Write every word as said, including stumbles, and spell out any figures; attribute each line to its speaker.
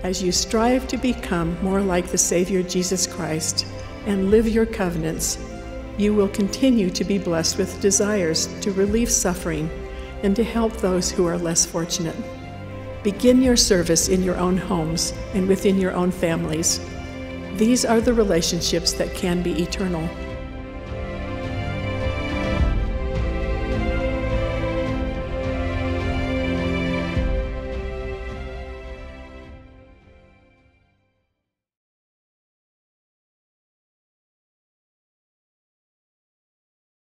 Speaker 1: As you strive to become more like the Savior Jesus Christ and live your covenants, you will continue to be blessed with desires to relieve suffering and to help those who are less fortunate. Begin your service in your own homes and within your own families. These are the relationships that can be eternal.